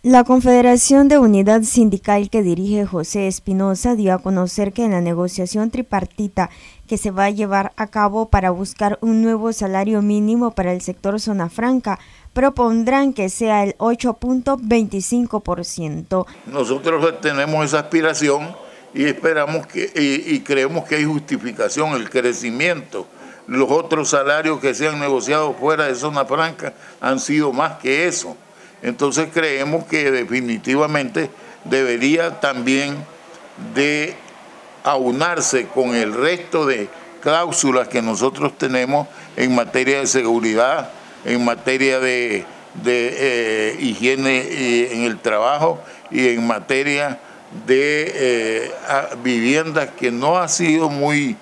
La Confederación de Unidad Sindical que dirige José Espinosa dio a conocer que en la negociación tripartita que se va a llevar a cabo para buscar un nuevo salario mínimo para el sector zona franca, propondrán que sea el 8.25%. Nosotros tenemos esa aspiración y esperamos y creemos que hay justificación, el crecimiento. Los otros salarios que se han negociado fuera de zona franca han sido más que eso. Entonces creemos que definitivamente debería también de aunarse con el resto de cláusulas que nosotros tenemos en materia de seguridad, en materia de higiene en el trabajo y en materia de viviendas, que no ha sido muy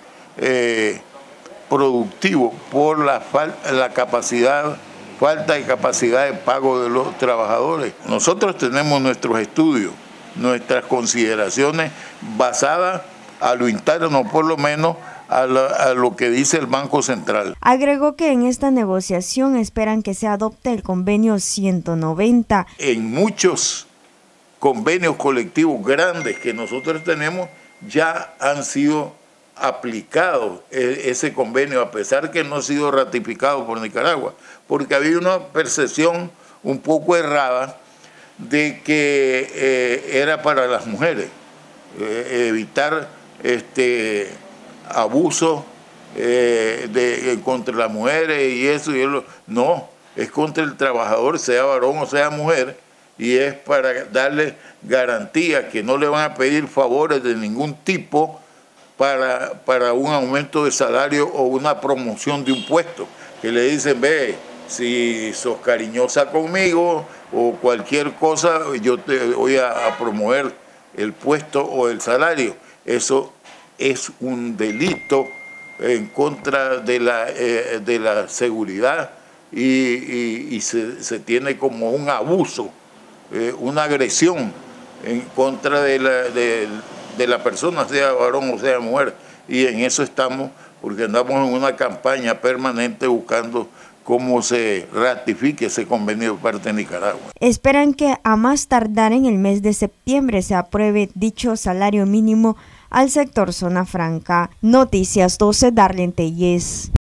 productivo por la falta de capacidad de pago de los trabajadores. Nosotros tenemos nuestros estudios, nuestras consideraciones basadas a lo interno, por lo menos a lo que dice el Banco Central. Agregó que en esta negociación esperan que se adopte el convenio 190. En muchos convenios colectivos grandes que nosotros tenemos ya han sido aplicado ese convenio, a pesar que no ha sido ratificado por Nicaragua, porque había una percepción un poco errada de que era para las mujeres, evitar abuso contra las mujeres y eso. No, es contra el trabajador, sea varón o sea mujer, y es para darle garantía que no le van a pedir favores de ningún tipo para un aumento de salario o una promoción de un puesto, que le dicen: ve, si sos cariñosa conmigo o cualquier cosa, yo te voy a promover el puesto o el salario. Eso es un delito en contra de la seguridad y se tiene como un abuso, una agresión en contra de la persona, sea varón o sea mujer, y en eso estamos, porque andamos en una campaña permanente buscando cómo se ratifique ese convenio de parte de Nicaragua. Esperan que a más tardar en el mes de septiembre se apruebe dicho salario mínimo al sector zona franca. Noticias 12, Darlene Tellez.